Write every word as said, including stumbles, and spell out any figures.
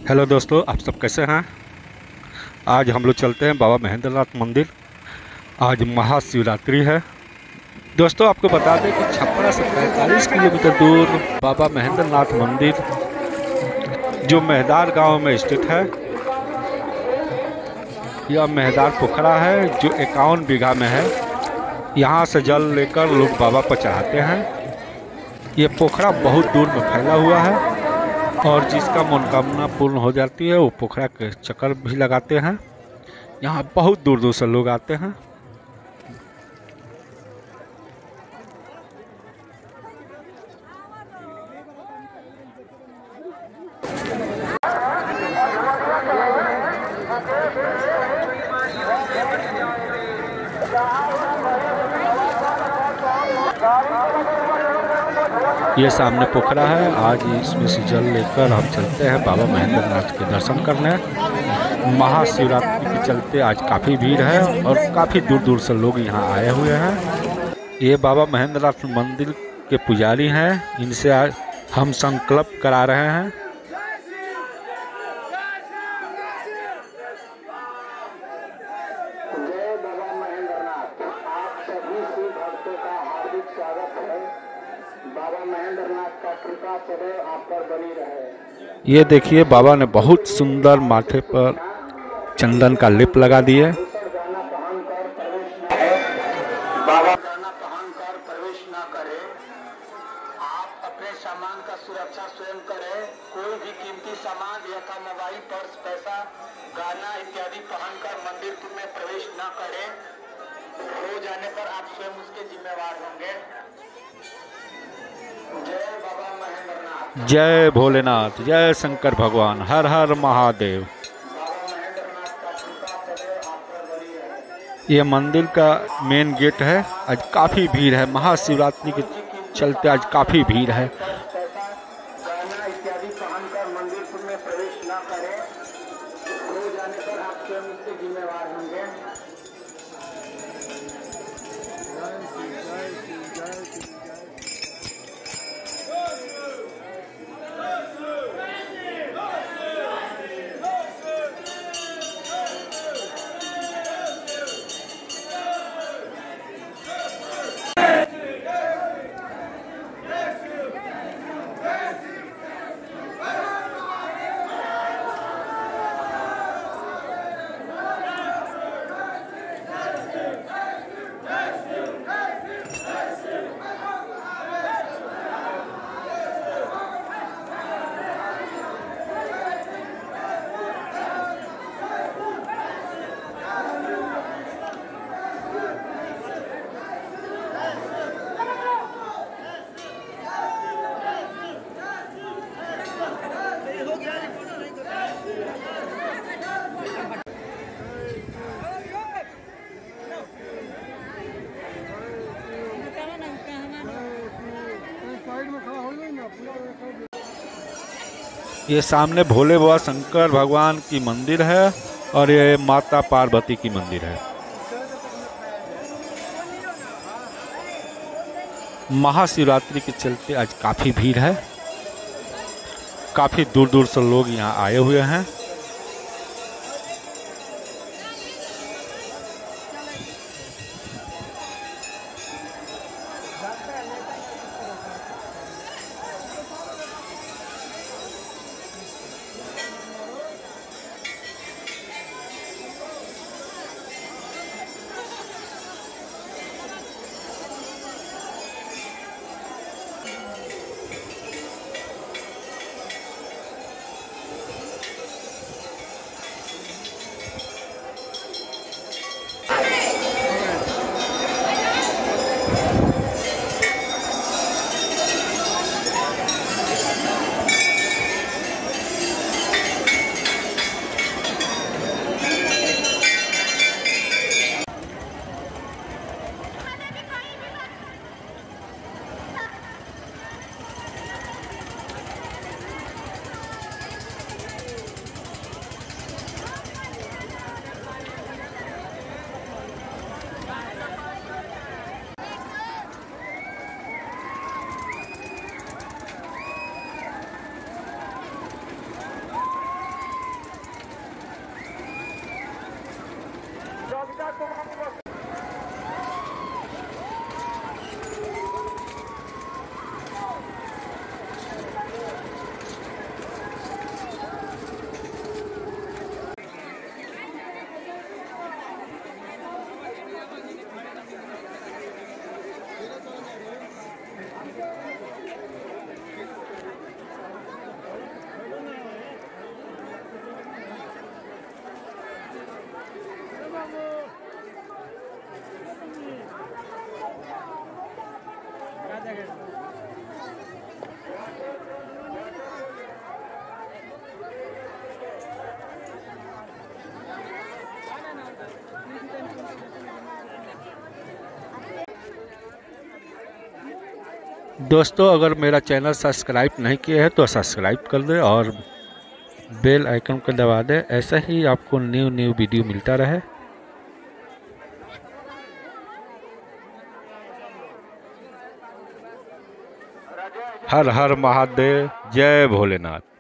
Hello दोस्तों, आप सब कैसे हैं। आज हम लोग चलते हैं बाबा महेंद्रनाथ मंदिर। आज महाशिवरात्रि है। दोस्तों, आपको बता दें कि छपरा से पैंतालीस किलोमीटर दूर बाबा महेंद्रनाथ मंदिर जो मेहदार गांव में स्थित है। यह मेहदार पोखरा है जो इक्यावन बीघा में है। यहाँ से जल लेकर लोग बाबा पर चढ़ाते हैं। ये पोखरा बहुत दूर में फैला हुआ है और जिसका मनोकामना पूर्ण हो जाती है वो पोखरा के चक्कर भी लगाते हैं। यहाँ बहुत दूर दूर से लोग आते हैं। ये सामने पोखरा है। आज इसमें से जल लेकर हम चलते हैं बाबा महेंद्रनाथ के दर्शन करने। महाशिवरात्रि के चलते आज काफ़ी भीड़ है और काफ़ी दूर दूर से लोग यहाँ आए हुए हैं। ये बाबा महेंद्रनाथ मंदिर के पुजारी हैं। इनसे आज हम संकल्प करा रहे हैं। जय बाबा महेंद्रनाथ। आप सभी शिव भक्तों का हार्दिक स्वागत है। बाबा महेंद्रनाथ का कृपा सदैव आप पर बनी रहे। ये देखिए, बाबा ने बहुत सुंदर माथे पर चंदन का लेप लगा दिए। गाना पहन कर प्रवेश न है। बाबा गाना पहन कर प्रवेश न करे। आप अपने सामान का सुरक्षा स्वयं करें। कोई भी कीमती सामान यथा मोबाइल, पर्स, पैसा, गाना इत्यादि पहन कर मंदिर में प्रवेश न करें। हो जाने पर आप स्वयं उसके जिम्मेवार होंगे। जय बाबा महेंद्रनाथ। जय भोलेनाथ, जय शंकर भगवान, हर हर महादेव। बाबा महेंद्रनाथ का कृपा सदैव आप पर बनी रहे। ये मंदिर का मेन गेट है। आज काफ़ी भीड़ है। महाशिवरात्रि के चलते आज काफ़ी भीड़ है। पैसा, गाना इत्यादि पहन कर मंदिर में प्रवेश न करें। हो जाने पर आप स्वयं उसके जिम्मेवार होंगे। ये सामने भोले बाबा शंकर भगवान की मंदिर है और ये माता पार्वती की मंदिर है। महाशिवरात्रि के चलते आज काफ़ी भीड़ है। काफ़ी दूर दूर से लोग यहाँ आए हुए हैं। दोस्तों अगर मेरा चैनल सब्सक्राइब नहीं किया है तो सब्सक्राइब कर दें और बेल आइकन को दबा दें, ऐसा ही आपको न्यू न्यू वीडियो मिलता रहे। हर हर महादेव, जय भोलेनाथ।